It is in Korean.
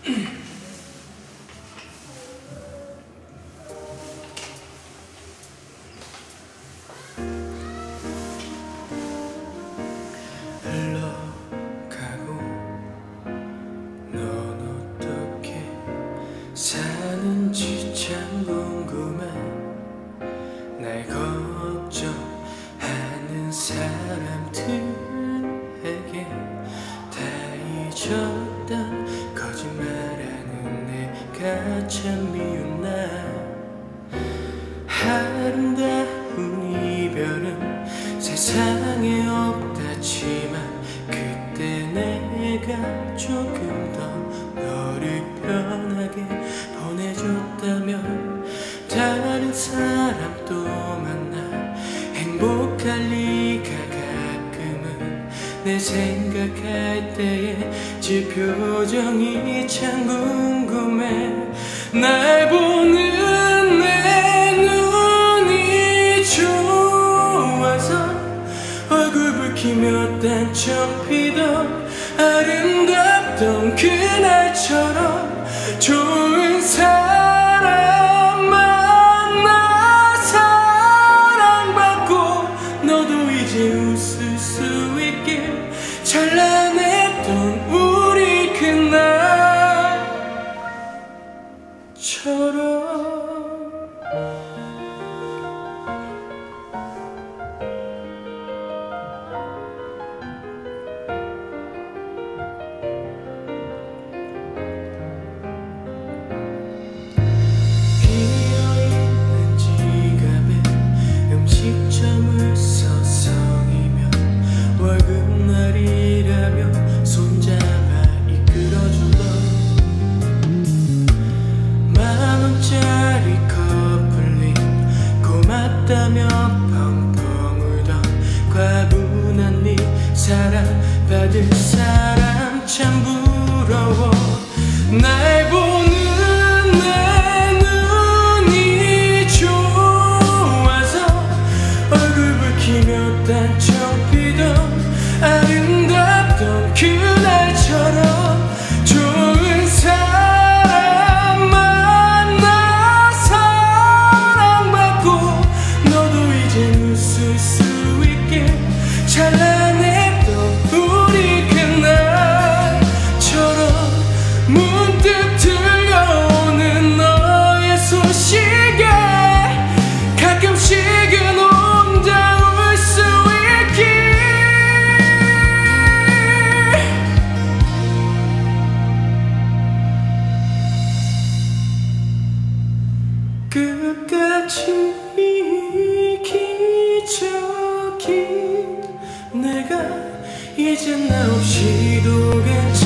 흘러가고 넌 어떻게 사는지 참 궁금해. 날 걱정하는 사람들에게 다 잊었던 거짓말하는 내가 참 미운 날. 아름다운 이별은 세상에 없다지만 그때 내가 조금 더 너를 편하게 보내줬다면 다른 사람도 만나 행복할 리가 가끔은 내 생각할 때의 지 표정이 참 궁금해. 날 보는 내 눈이 좋아서 얼굴 붉히며 단청 피던 아름답던 그날처럼 좋은 사람 만나 사랑받고 너도 이제 웃을 수 있게 찬란했던 우리 그날처럼. 시점을 서성이며 월급날이라며 손잡아 이끌어주던 10,000원짜리 커플링 고맙다며 펑펑 울던 과분한 네 사랑 받을 사람 참 부러워. 날 보는 단청 피던 아름답던 그날처럼 좋은 사람 만나 사랑받고 너도 이제 웃을 수 있게 찬란했던 우리 그날처럼. 문득 들려오는 너의 소식에 가끔씩은 혼자 끝까지 이기적인 내가 이젠 나 없이도 괜찮아.